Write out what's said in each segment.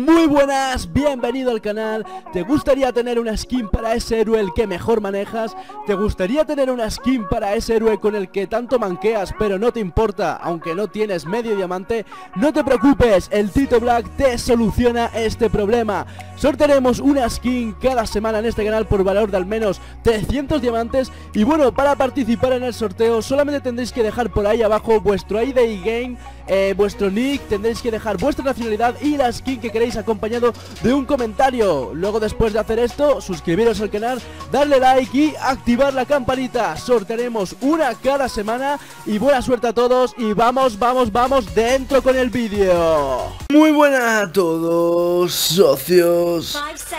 Muy buenas, bienvenido al canal. ¿Te gustaría tener una skin para ese héroe el que mejor manejas? ¿Te gustaría tener una skin para ese héroe con el que tanto manqueas pero no te importa aunque no tienes medio diamante? No te preocupes, el Tito Black te soluciona este problema. Sortearemos una skin cada semana en este canal por valor de al menos 300 diamantes. Y bueno, para participar en el sorteo solamente tendréis que dejar por ahí abajo vuestro ID y game, vuestro nick, tendréis que dejar vuestra nacionalidad y la skin que queréis acompañado de un comentario. Luego, después de hacer esto, suscribiros al canal, darle like y activar la campanita. Sortearemos una cada semana y buena suerte a todos y vamos dentro con el vídeo. Muy buenas a todos, socios.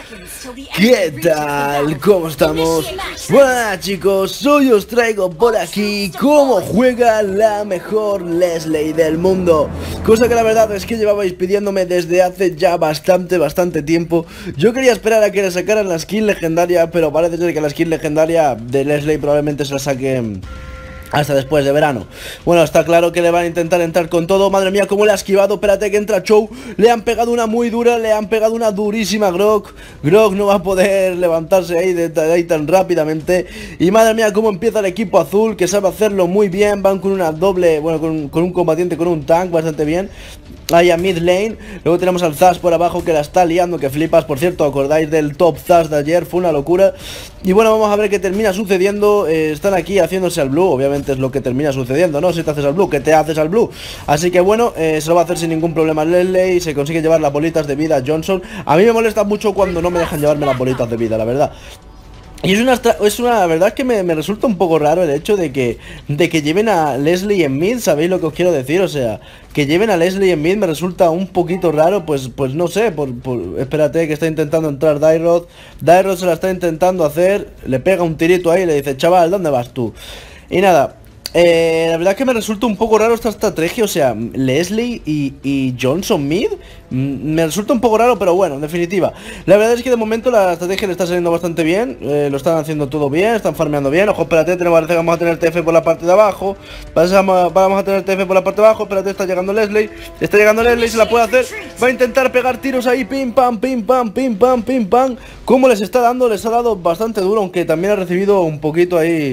¿Qué tal? ¿Cómo estamos? Bueno, chicos, hoy os traigo por aquí cómo juega la mejor Leslie del mundo. Cosa que la verdad es que llevabais pidiéndome desde hace ya bastante tiempo. Yo quería esperar a que le sacaran la skin legendaria, pero parece ser que la skin legendaria de Leslie probablemente se la saquen hasta después de verano. Bueno, está claro que le van a intentar entrar con todo. Madre mía, cómo le ha esquivado. Espérate que entra Chou. Le han pegado una muy dura. Le han pegado una durísima a Grog. Grog no va a poder levantarse ahí de ahí tan rápidamente. Y madre mía, cómo empieza el equipo azul, que sabe hacerlo muy bien. Van con una doble, bueno, con un combatiente, con un tank bastante bien. Ahí a mid lane. Luego tenemos al Zas por abajo, que la está liando, que flipas. Por cierto, acordáis del top Zas de ayer, fue una locura. Y bueno, vamos a ver qué termina sucediendo. Están aquí haciéndose al blue. Obviamente es lo que termina sucediendo, ¿no? Si te haces al blue, que te haces al blue. Así que bueno, se lo va a hacer sin ningún problema Leslie. Se consigue llevar las bolitas de vida a Johnson. A mí me molesta mucho cuando no me dejan llevarme las bolitas de vida, la verdad. Y la verdad es que me resulta un poco raro el hecho de que lleven a Leslie en mid. ¿Sabéis lo que os quiero decir? O sea, que lleven a Leslie en mid me resulta un poquito raro. Pues no sé, espérate, que está intentando entrar Dyrod. Dyrod se la está intentando hacer. Le pega un tirito ahí y le dice: chaval, ¿dónde vas tú? Y nada, la verdad es que me resulta un poco raro esta estrategia. O sea, Leslie y Johnson mid me resulta un poco raro, pero bueno, en definitiva, la verdad es que de momento la estrategia le está saliendo bastante bien. Lo están haciendo todo bien, están farmeando bien. Ojo, espérate, vamos a tener TF por la parte de abajo. Vamos a tener TF por la parte de abajo. Espérate, está llegando Leslie. Está llegando Leslie, se la puede hacer. Va a intentar pegar tiros ahí, pim pam, pim pam, pim pam, pim pam. ¿Cómo les está dando? Les ha dado bastante duro, aunque también ha recibido un poquito ahí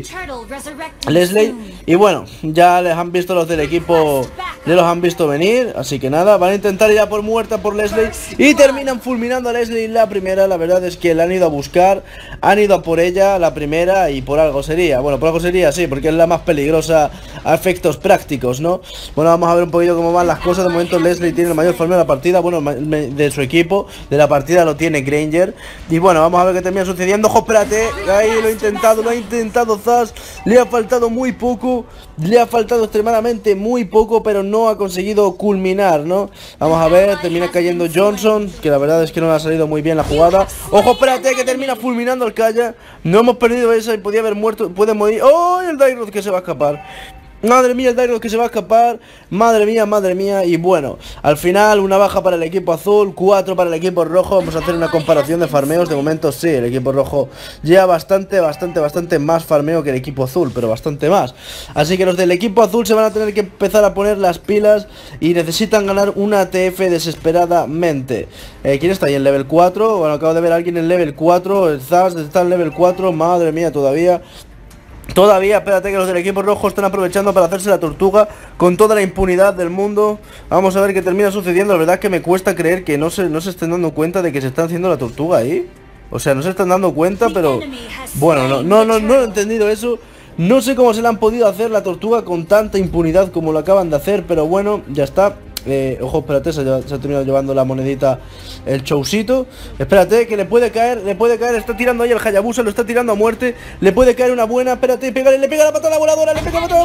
Leslie. Y bueno, ya les han visto los del equipo, ya los han visto venir. Así que nada, van a intentar ir a por muerta por Leslie y terminan fulminando a Leslie la primera. La verdad es que la han ido a buscar, han ido a por ella la primera, y por algo sería. Bueno, por algo sería, sí, porque es la más peligrosa a efectos prácticos, ¿no? Bueno, vamos a ver un poquito cómo van las cosas. De momento Leslie tiene el mayor farmeo de la partida, bueno, de su equipo, de la partida lo tiene Granger. Y bueno, vamos a ver qué termina sucediendo. ¡Ojo, espérate! Ahí lo ha intentado Zas. Le ha faltado muy poco, le ha faltado extremadamente muy poco, pero no ha conseguido culminar, ¿no? Vamos a ver, termina cayendo Johnson, que la verdad es que no le ha salido muy bien la jugada. ¡Ojo, espérate! Que termina fulminando al Kaya. No hemos perdido esa y podía haber muerto, puede morir. ¡Oh! El Dyrod que se va a escapar. Madre mía, el Dyrod que se va a escapar. Madre mía. Y bueno, al final una baja para el equipo azul, 4 para el equipo rojo. Vamos a hacer una comparación de farmeos. De momento sí, el equipo rojo lleva bastante más farmeo que el equipo azul, pero bastante más. Así que los del equipo azul se van a tener que empezar a poner las pilas y necesitan ganar una TF desesperadamente. ¿Quién está ahí en level 4? Bueno, acabo de ver a alguien en level 4. El Zaz está en level 4. Madre mía, todavía, espérate, que los del equipo rojo están aprovechando para hacerse la tortuga con toda la impunidad del mundo. Vamos a ver qué termina sucediendo. La verdad es que me cuesta creer que no se estén dando cuenta de que se están haciendo la tortuga ahí. O sea, no se están dando cuenta, pero bueno, no he entendido eso. No sé cómo se le han podido hacer la tortuga con tanta impunidad como lo acaban de hacer, pero bueno, ya está. Ojo, espérate, se ha terminado llevando la monedita el Choucito. Espérate, que le puede caer, está tirando ahí el Hayabusa, lo está tirando a muerte. Le puede caer una buena, espérate, le pega la patada voladora,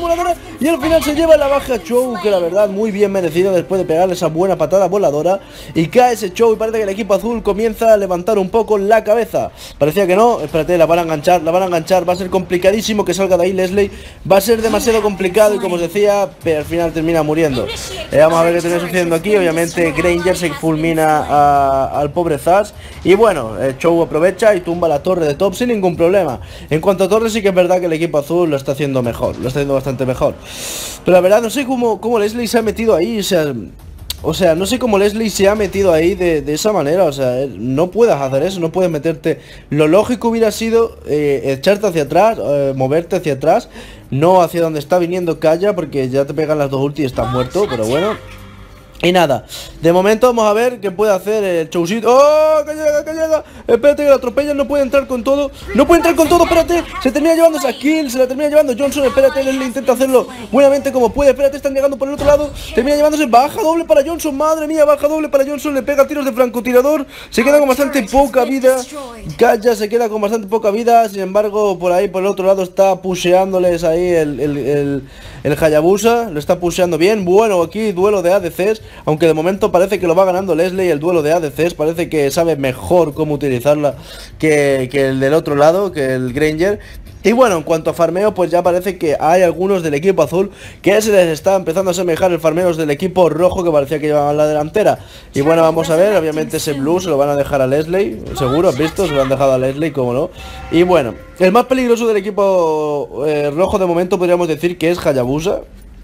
y al final se lleva la baja Chou, que la verdad muy bien merecida después de pegarle esa buena patada voladora. Y cae ese Chou y parece que el equipo azul comienza a levantar un poco la cabeza. Parecía que no, espérate, la van a enganchar, va a ser complicadísimo que salga de ahí Leslie. Va a ser demasiado complicado y como os decía, pero al final termina muriendo. Vamos a ver qué está sucediendo aquí. Obviamente Granger se fulmina al pobre Zas. Y bueno, Chou aprovecha y tumba la torre de top sin ningún problema. En cuanto a torre, sí que es verdad que el equipo azul lo está haciendo mejor, lo está haciendo bastante mejor. Pero la verdad no sé cómo Leslie se ha metido ahí. O sea, O sea, no sé cómo Leslie se ha metido ahí de esa manera. O sea, no puedes hacer eso, no puedes meterte. Lo lógico hubiera sido echarte hacia atrás, moverte hacia atrás, no hacia donde está viniendo Kaya, porque ya te pegan las dos ultis y estás muerto, pero bueno. Y nada, de momento vamos a ver qué puede hacer el Choucito. ¡Oh! ¡Que llega, que llega! Espérate que la atropellan, no puede entrar con todo. ¡No puede entrar con todo! ¡Espérate! Se termina llevando esa kill, se la termina llevando Johnson. Espérate, él intenta hacerlo buenamente como puede. Espérate, están llegando por el otro lado. Termina llevándose, baja doble para Johnson. Madre mía, baja doble para Johnson. Le pega tiros de francotirador. Se queda con bastante poca vida. Kaya se queda con bastante poca vida. Sin embargo, por ahí, por el otro lado, está pusheándoles ahí el Hayabusa. Lo está pusheando bien. Bueno, aquí duelo de ADCs. Aunque de momento parece que lo va ganando Leslie. El duelo de ADCs parece que sabe mejor cómo utilizarla que el del otro lado, que el Granger. Y bueno, en cuanto a farmeo, pues ya parece que hay algunos del equipo azul que se les está empezando a asemejar el farmeo del equipo rojo, que parecía que llevaban la delantera. Y bueno, vamos a ver, obviamente ese blue se lo van a dejar a Leslie, seguro, ¿has visto? Se lo han dejado a Leslie, cómo no. Y bueno, el más peligroso del equipo rojo de momento podríamos decir que es Hayabusa.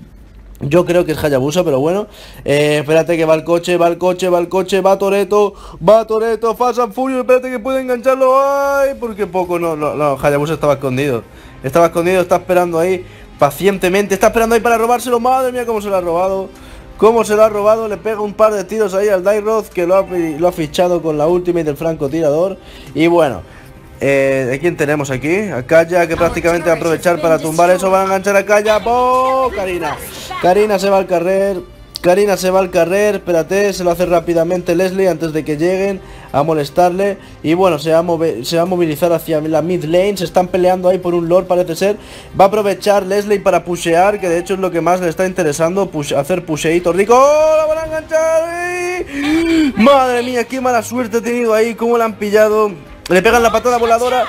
Yo creo que es Hayabusa, pero bueno. Espérate que va el coche, va el coche, va el coche, va Toretto, Fast and Furious, espérate que puede engancharlo. Ay, porque poco, no, Hayabusa estaba escondido. Estaba escondido, está esperando ahí pacientemente, está esperando ahí para robárselo. Madre mía, cómo se lo ha robado. Cómo se lo ha robado, le pega un par de tiros ahí al Dairoth, que lo ha fichado con la ultimate del francotirador. Y bueno, ¿de quién tenemos aquí? A Kaya, que prácticamente va a aprovechar para tumbar eso. Van a enganchar a Kaya. ¡Oh! Karina se va al carrer. Karina se va al carrer. Espérate, se lo hace rápidamente Leslie antes de que lleguen a molestarle. Y bueno, se va a movilizar hacia la mid lane. Se están peleando ahí por un lord, parece ser. Va a aprovechar Leslie para pushear, que de hecho es lo que más le está interesando, hacer pusheito rico. ¡Oh! ¡La van a enganchar! ¡Ay! Madre mía, qué mala suerte ha tenido ahí. Cómo la han pillado. Le pegan la patada voladora.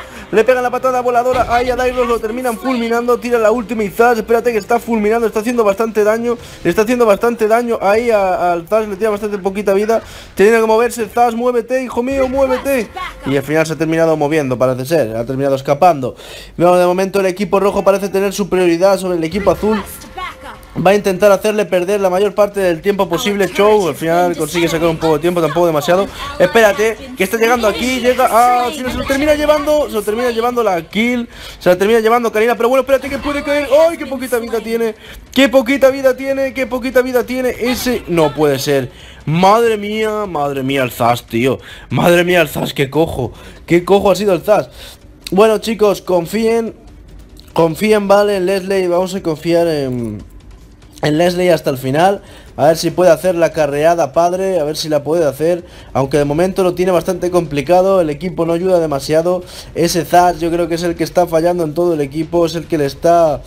Ahí a Dairoth lo terminan fulminando. Tira la última y Zaz. Espérate que está fulminando. Está haciendo bastante daño. Le está haciendo bastante daño. Ahí al Zaz le tira bastante poquita vida. Tiene que moverse. Zaz, muévete, hijo mío, muévete. Y al final se ha terminado moviendo, parece ser. Ha terminado escapando. Bueno, de momento el equipo rojo parece tener superioridad sobre el equipo azul. Va a intentar hacerle perder la mayor parte del tiempo posible. Chou, al final consigue sacar un poco de tiempo, tampoco demasiado. Espérate, que está llegando aquí. Llega, al final se lo termina llevando la kill. Se la termina llevando Karina, pero bueno, espérate que puede caer. ¡Ay, qué poquita vida tiene! ¡Qué poquita vida tiene! Ese no puede ser. Madre mía el Zaz, tío. Madre mía el Zaz, qué cojo ha sido el Zaz. Bueno, chicos, confíen, vale, en Leslie. Vamos a confiar en Leslie hasta el final. A ver si puede hacer la carreada padre. A ver si la puede hacer. Aunque de momento lo tiene bastante complicado. El equipo no ayuda demasiado. Ese Zaz yo creo que es el que está fallando en todo el equipo. Es el que le está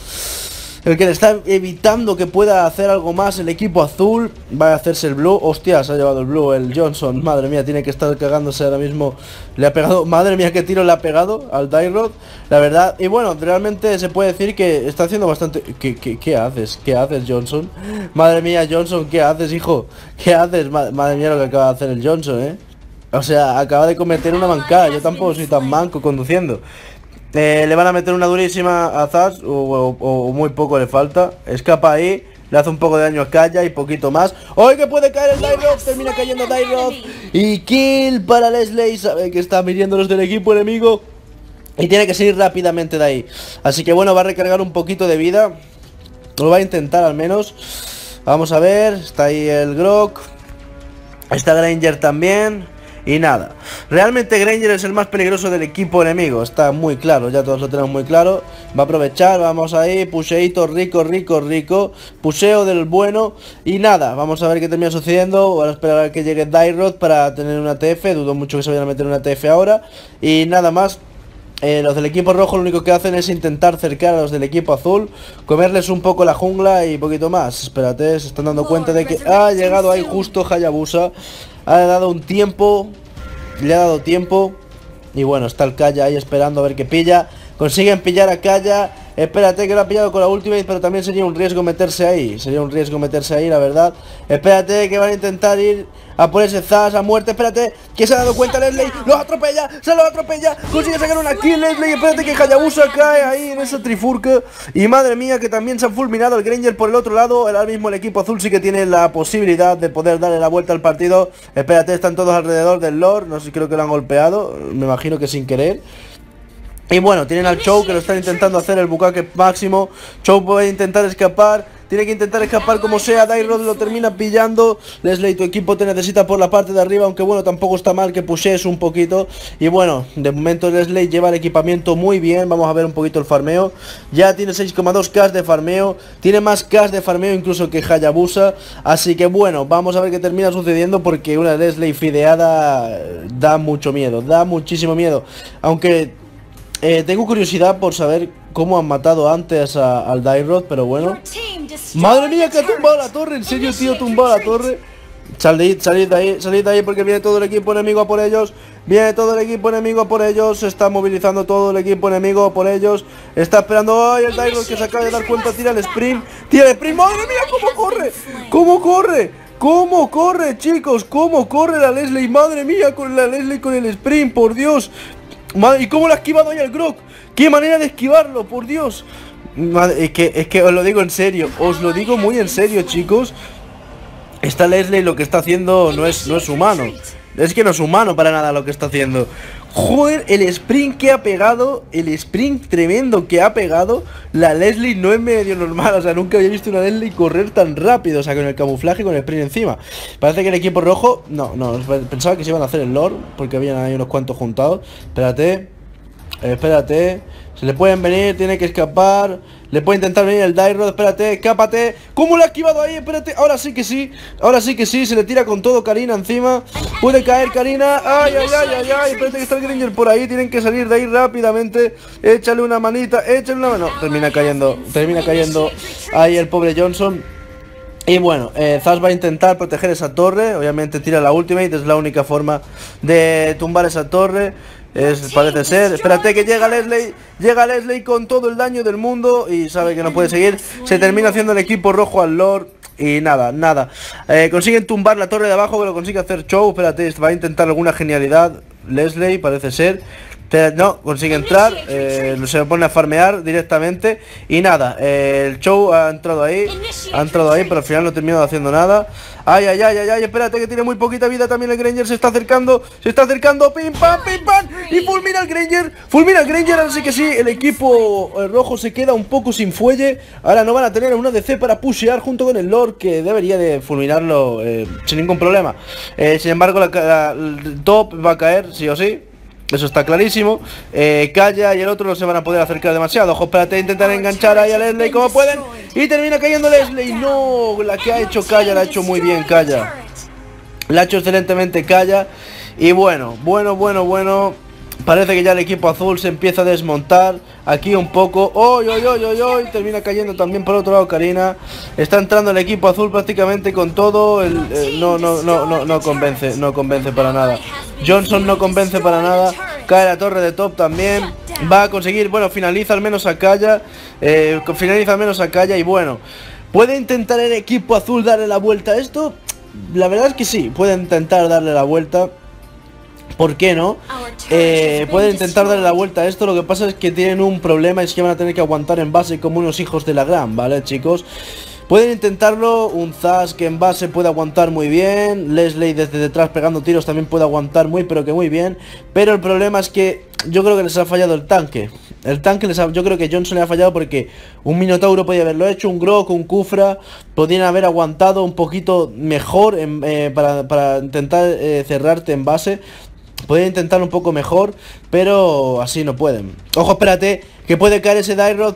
evitando que pueda hacer algo más el equipo azul. Va a hacerse el blue. Hostia, se ha llevado el blue el Johnson. Madre mía, tiene que estar cagándose ahora mismo. Le ha pegado, madre mía, qué tiro le ha pegado al Dairoth, la verdad. Y bueno, realmente se puede decir que está haciendo bastante. ¿Qué haces? ¿Qué haces, Johnson? Madre mía, Johnson, ¿qué haces, hijo? ¿Qué haces? Madre mía, lo que acaba de hacer el Johnson, O sea, acaba de cometer una mancada. Yo tampoco soy tan manco conduciendo. Le van a meter una durísima a Zaz, o muy poco le falta. Escapa ahí, le hace un poco de daño a Kaya y poquito más. ¡Hoy que puede caer el Dairoth! Termina cayendo Dairoth. Y kill para Leslie. Sabe que está midiendo los del equipo enemigo y tiene que salir rápidamente de ahí. Así que bueno, va a recargar un poquito de vida. Lo va a intentar al menos. Vamos a ver, está ahí el Grok. Está Granger también. Y nada, realmente Granger es el más peligroso del equipo enemigo. Está muy claro, ya todos lo tenemos muy claro. Va a aprovechar, vamos ahí, pusheito rico. Pusheo del bueno. Y nada, vamos a ver qué termina sucediendo. Voy a esperar a que llegue Dairoth para tener una TF. Dudo mucho que se vayan a meter una TF ahora. Y nada más. Los del equipo rojo lo único que hacen es intentar cercar a los del equipo azul, comerles un poco la jungla y poquito más. Espérate, se están dando cuenta de que ha llegado ahí justo Hayabusa. Ha dado un tiempo, le ha dado tiempo. Y bueno, está el Kaya ahí esperando a ver qué pilla. Consiguen pillar a Kaya. Espérate, que lo ha pillado con la ultimate, pero también sería un riesgo meterse ahí. Sería un riesgo meterse ahí, la verdad. Espérate, que van a intentar ir a por ese Zas a muerte. Espérate, que se ha dado cuenta Leslie. ¡Lo atropella! ¡Se lo atropella! Consigue sacar una kill Leslie. Espérate que Hayabusa cae ahí en esa trifurca. Y madre mía, que también se han fulminado el Granger por el otro lado. Ahora mismo el equipo azul sí que tiene la posibilidad de poder darle la vuelta al partido. Espérate, están todos alrededor del Lord. No sé, creo que lo han golpeado. Me imagino que sin querer. Y bueno, tienen al Chou, que lo están intentando hacer el bucaque máximo. Chou puede intentar escapar. Tiene que intentar escapar como sea. Dairod lo termina pillando. Leslie, tu equipo te necesita por la parte de arriba. Aunque bueno, tampoco está mal que pushes un poquito. Y bueno, de momento Leslie lleva el equipamiento muy bien. Vamos a ver un poquito el farmeo. Ya tiene 6,2k de farmeo. Tiene más k de farmeo incluso que Hayabusa. Así que bueno, vamos a ver qué termina sucediendo. Porque una Leslie fideada da mucho miedo. Da muchísimo miedo. Aunque... tengo curiosidad por saber cómo han matado antes al Dairod, pero bueno. Madre mía, que ha tumbado la torre. En serio, tío, ha tumbado la torre. Salid de ahí porque viene todo el equipo enemigo a por ellos. Viene todo el equipo enemigo a por ellos. Se está movilizando todo el equipo enemigo a por ellos. Está esperando. ¡Ay, el Dairod que se acaba de dar cuenta! Tira el sprint. Tira el sprint. ¡Madre mía, cómo corre! ¡Cómo corre! ¿Cómo corre, chicos? ¿Cómo corre la Leslie? Madre mía, con la Leslie con el sprint, por Dios. Madre, ¿y cómo lo ha esquivado ahí el Grok? ¡Qué manera de esquivarlo, por Dios! Madre, es que os lo digo en serio. Os lo digo muy en serio, chicos. Esta Leslie lo que está haciendo no es humano. Es que no es humano para nada lo que está haciendo. Joder, el sprint que ha pegado. El sprint tremendo que ha pegado. La Leslie no es medio normal. O sea, nunca había visto una Leslie correr tan rápido. O sea, con el camuflaje y con el sprint encima. Parece que el equipo rojo... No, pensaba que se iban a hacer el Lord, porque habían ahí unos cuantos juntados. Espérate. Se le pueden venir, tiene que escapar. Le puede intentar venir el Dairod. Espérate, escápate. ¿Cómo lo ha esquivado ahí? Espérate, ahora sí que sí. Se le tira con todo Karina encima. Puede caer Karina. Ay. Espérate que está el Granger por ahí. Tienen que salir de ahí rápidamente. Échale una manita, échale una mano. Termina cayendo ahí el pobre Johnson. Y bueno, Zas va a intentar proteger esa torre. Obviamente tira la ultimate. Es la única forma de tumbar esa torre. Parece ser. Espérate que llega Leslie con todo el daño del mundo. Y sabe que no puede seguir. Se termina haciendo el equipo rojo al Lord. Y nada. Consiguen tumbar la torre de abajo, pero lo consigue hacer Chou. Espérate, va a intentar alguna genialidad Leslie, parece ser. Pero no, consigue entrar. Se pone a farmear directamente. Y nada, el Chou ha entrado ahí, pero al final no ha terminado haciendo nada. Ay, espérate que tiene muy poquita vida también el Granger. Se está acercando, pim pam. Y fulmina el Granger, así que sí, el equipo rojo se queda un poco sin fuelle. Ahora no van a tener una DC para pushear junto con el Lord, que debería de fulminarlo sin ningún problema. Sin embargo, el top va a caer, sí o sí. Eso está clarísimo. Calla y el otro no se van a poder acercar demasiado. Ojo, espérate, intentar enganchar ahí a Leslie como pueden. Y termina cayendo Leslie. No, la que ha hecho Calla, la ha hecho muy bien Calla. La ha hecho excelentemente Calla. Y bueno. Parece que ya el equipo azul se empieza a desmontar. Aquí un poco. Termina cayendo también por otro lado Karina. Está entrando el equipo azul prácticamente con todo. No convence para nada. Johnson no convence para nada. Cae la torre de top también. Va a conseguir, bueno, finaliza al menos a Calla. Y bueno, ¿puede intentar el equipo azul darle la vuelta a esto? La verdad es que sí, puede intentar darle la vuelta. ¿Por qué no? Pueden intentar darle la vuelta a esto. Lo que pasa es que tienen un problema. Es que van a tener que aguantar en base como unos hijos de la gran, ¿vale, chicos? Pueden intentarlo. Un Zas que en base puede aguantar muy bien. Leslie desde detrás pegando tiros también puede aguantar muy bien. Pero el problema es que yo creo que les ha fallado el tanque. Yo creo que Johnson le ha fallado porque un Minotauro podía haberlo hecho, un Grok, un Kufra podían haber aguantado un poquito mejor para intentar cerrarte en base. Podrían intentar un poco mejor, pero así no pueden. Ojo, espérate, que puede caer ese Dairod.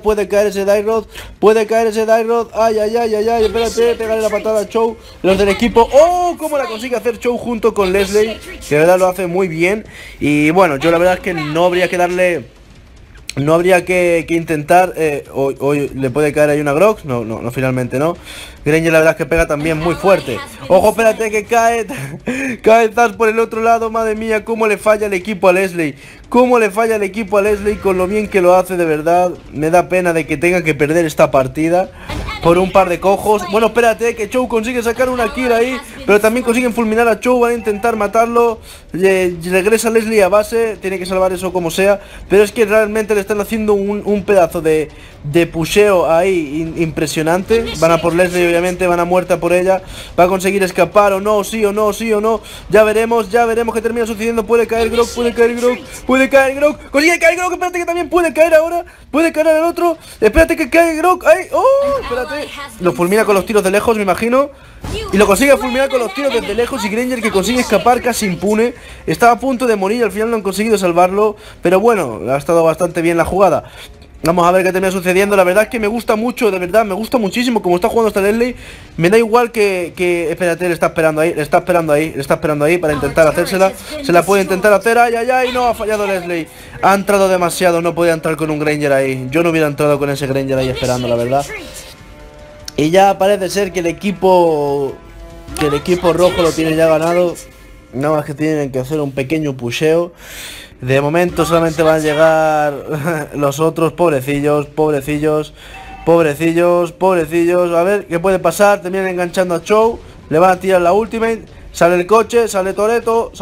Ay, espérate, pégale la patada a Chou. Los del equipo, cómo la consigue hacer Chou junto con Leslie, que de verdad lo hace muy bien. Y bueno, yo la verdad es que no habría que darle... No habría que intentar. Hoy le puede caer ahí una Grok. No, finalmente no. Granger la verdad es que pega también muy fuerte. Ojo, espérate que cae Zas por el otro lado. Madre mía, cómo le falla el equipo a Leslie. cómo le falla el equipo a Leslie con lo bien que lo hace, de verdad. Me da pena de que tenga que perder esta partida por un par de cojos. Bueno, espérate, que Chou consigue sacar una kill ahí, pero también consiguen fulminar a Chou, van a intentar matarlo. Regresa Leslie a base, tiene que salvar eso como sea, pero es que realmente le están haciendo un pedazo de pusheo ahí impresionante. Van a por Leslie, obviamente, van a muerta por ella. Va a conseguir escapar o no, sí o no, sí o no. Ya veremos qué termina sucediendo. Puede caer Grok, puede caer Grok, puede caer Grok. Consigue caer Grok, espérate que también puede caer ahora. Puede caer el otro, espérate que cae Grok. ¡Ay! ¡Oh! Espérate. Lo fulmina con los tiros de lejos, me imagino. Y lo consigue fulminar con los tiros desde lejos. Y Granger, que consigue escapar casi impune. Estaba a punto de morir, al final no han conseguido salvarlo. Pero bueno, ha estado bastante bien la jugada. Vamos a ver qué termina sucediendo. La verdad es que me gusta mucho, de verdad, me gusta muchísimo como está jugando esta Leslie. Me da igual que espérate, le está esperando ahí para intentar hacérsela. Se la puede intentar hacer, ay, ay, ay, no, ha fallado Leslie. Ha entrado demasiado, no podía entrar con un Granger ahí. Yo no hubiera entrado con ese Granger ahí esperando, la verdad. Y ya parece ser que el equipo rojo lo tiene ya ganado. Nada más que tienen que hacer un pequeño pusheo. De momento solamente van a llegar los otros, pobrecillos. A ver qué puede pasar. Terminan enganchando a Chou. Le van a tirar la ultimate. Sale el coche, sale Toretto,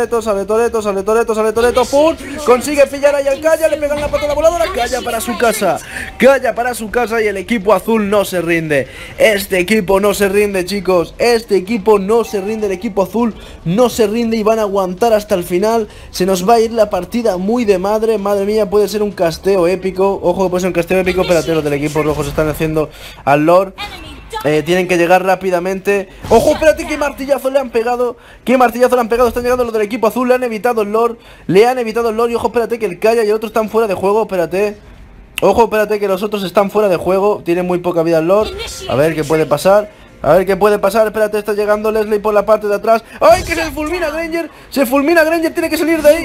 ¡pum! Consigue pillar ahí al Calla, le pegan la pata voladora, Calla para su casa y el equipo azul no se rinde. Este equipo no se rinde, chicos, el equipo azul no se rinde y van a aguantar hasta el final. Se nos va a ir la partida muy de madre mía, puede ser un casteo épico, ojo que puede ser un casteo épico, espérate, los del equipo rojo se están haciendo al Lord. Tienen que llegar rápidamente. ¡Ojo! Espérate, qué martillazo le han pegado. Están llegando los del equipo azul. Le han evitado el Lord. Y ojo, espérate, que el Calla y el otro están fuera de juego. Espérate. Ojo, espérate, que los otros están fuera de juego. Tienen muy poca vida el Lord. A ver qué puede pasar. Espérate, está llegando Leslie por la parte de atrás. ¡Ay, que se fulmina Granger! Tiene que salir de ahí.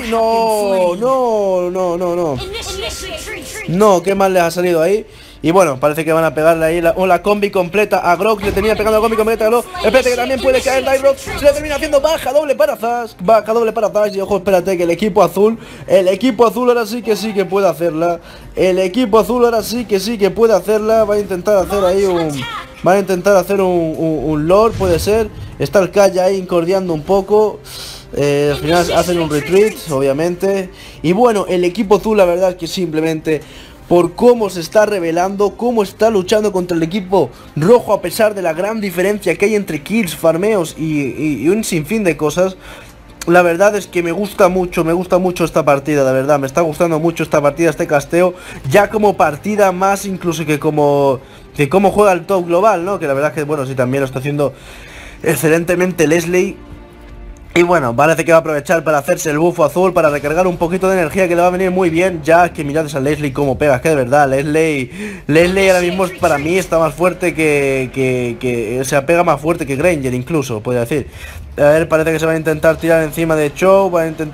No, qué mal les ha salido ahí. Y bueno, parece que van a pegarle ahí la combi completa a Grok. Le tenía pegando la combi completa a Grok. Espérate que también puede caer Dyrod. Se le termina haciendo baja doble para Zash. Y ojo, espérate que el equipo azul ahora sí que puede hacerla. Va a intentar hacer ahí un Lord, puede ser. Está el Calla ahí incordiando un poco. Al final hacen un retreat, obviamente. Y bueno, el equipo azul, la verdad es que simplemente, por cómo se está revelando, cómo está luchando contra el equipo rojo, a pesar de la gran diferencia que hay entre kills, farmeos y un sinfín de cosas. La verdad es que me gusta mucho esta partida, de verdad, me está gustando mucho esta partida, este casteo, ya como partida más incluso que cómo juega el top global, ¿no? Que la verdad es que, bueno, sí, también lo está haciendo excelentemente Leslie. Y bueno, parece que va a aprovechar para hacerse el bufo azul, para recargar un poquito de energía, que le va a venir muy bien. Ya, es que mirad esa Leslie cómo pega, es que de verdad, Leslie ahora mismo para mí está más fuerte que se pega más fuerte que Granger incluso, podría decir. A ver, parece que se va a intentar tirar encima de Chou,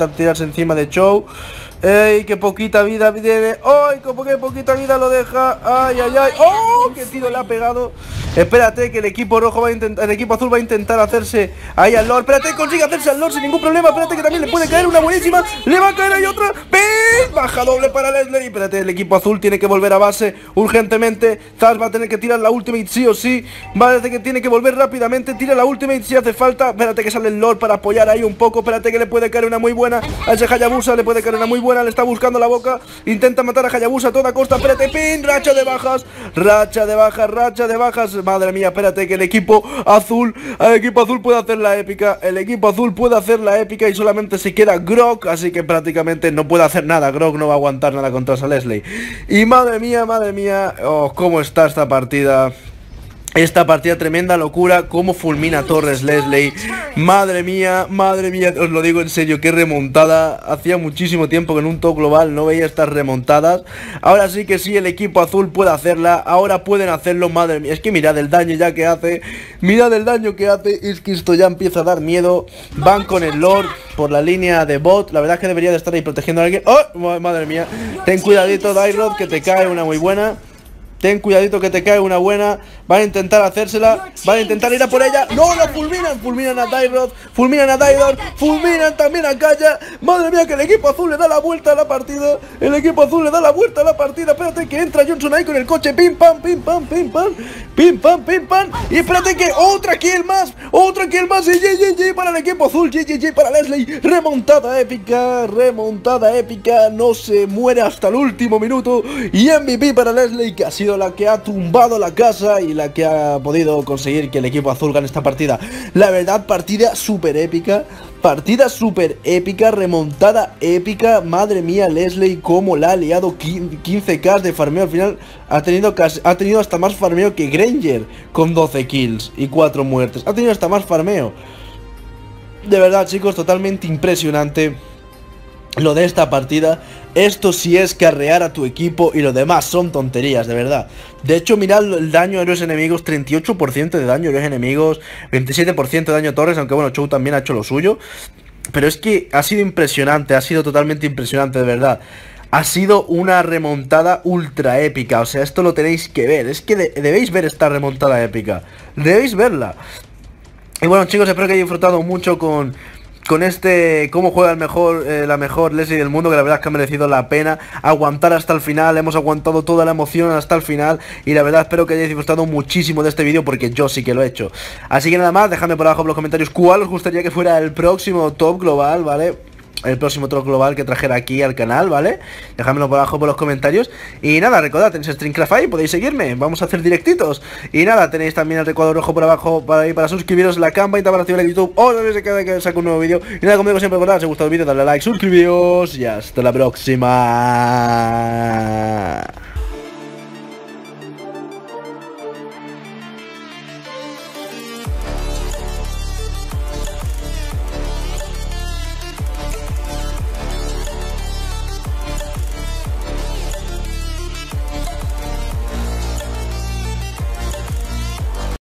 ¡Ey, qué poquita vida tiene! ¡Ay, qué poquita vida lo deja! ¡Ay, ay, ay! ¡Oh, qué tiro le ha pegado! Espérate, que el equipo rojo el equipo azul va a intentar hacerse ahí al Lord. Espérate, consigue hacerse al Lord sin ningún problema. Espérate, que también le puede caer una buenísima. Le va a caer ahí otra. ¡Ping! Baja doble para Leslie. Espérate, el equipo azul tiene que volver a base urgentemente. Zash va a tener que tirar la ultimate sí o sí. Parece que tiene que volver rápidamente. Tira la ultimate si hace falta. Espérate que sale el Lord para apoyar ahí un poco. Espérate que le puede caer una muy buena. A ese Hayabusa le puede caer una muy buena. Le está buscando la boca. Intenta matar a Hayabusa a toda costa. Espérate, pin. Racha de bajas. Madre mía, espérate que el equipo azul puede hacer la épica. Y solamente se queda Grok. Así que prácticamente no puede hacer nada. Grok no va a aguantar nada contra esa Leslie. Y madre mía. Oh, cómo está esta partida. Esta partida, tremenda locura, cómo fulmina Torres Leslie. Madre mía, os lo digo en serio, qué remontada. Hacía muchísimo tiempo que en un top global no veía estas remontadas. Ahora sí que sí, el equipo azul puede hacerla. Ahora pueden hacerlo, madre mía. Es que mirad el daño ya que hace. Es que esto ya empieza a dar miedo. Van con el Lord por la línea de bot. La verdad es que debería de estar ahí protegiendo a alguien. ¡Oh! Madre mía. Ten cuidadito, Dyrod, que te cae una muy buena. ten cuidadito que te cae una buena. Van a intentar hacérsela, van a intentar ir a por ella. No, la fulminan a Dyrod, fulminan a Dydor, fulminan también a Kaya. Madre mía, que el equipo azul le da la vuelta a la partida. El equipo azul le da la vuelta a la partida. Espérate que entra Johnson ahí con el coche. Pim pam, pim pam, pim pam, pim pam, pim pam. Y espérate que otra kill más y GG para el equipo azul, GG para Leslie. Remontada épica, no se muere hasta el último minuto. Y MVP para Leslie, que ha sido la que ha tumbado la casa y la que ha podido conseguir que el equipo azul gane esta partida. La verdad, partida súper épica, remontada épica. Madre mía, Leslie cómo la ha liado. 15k de farmeo, al final ha tenido hasta más farmeo que Granger, con 12 kills y 4 muertes. Ha tenido hasta más farmeo. De verdad, chicos, totalmente impresionante lo de esta partida. Esto sí es carrear a tu equipo, y lo demás son tonterías, de verdad. De hecho, mirad el daño a héroes enemigos, 38% de daño a héroes enemigos, 27% de daño a torres, aunque bueno, Chou también ha hecho lo suyo. Pero es que ha sido impresionante, ha sido totalmente impresionante, de verdad. Ha sido una remontada ultra épica, o sea, esto lo tenéis que ver. Es que debéis ver esta remontada épica, debéis verla. Y bueno, chicos, espero que hayáis disfrutado mucho con cómo juega la mejor Leslie del mundo, que la verdad es que ha merecido la pena aguantar hasta el final. Hemos aguantado toda la emoción hasta el final, y la verdad espero que hayáis disfrutado muchísimo de este vídeo, porque yo sí que lo he hecho. Así que nada más, dejadme por abajo en los comentarios cuál os gustaría que fuera el próximo top global, ¿vale? El próximo top global que trajera aquí al canal, ¿vale? Dejádmelo por abajo por los comentarios. Y nada, recordad, tenéis Streamcraft ahí, podéis seguirme, vamos a hacer directitos. Y nada, tenéis también el recuadro rojo por abajo para suscribiros, la campanita para activar el YouTube, o no sé cada vez que saco un nuevo vídeo. Y nada, como digo siempre, recordad, si os ha gustado el vídeo, dale a like, suscribíos y hasta la próxima.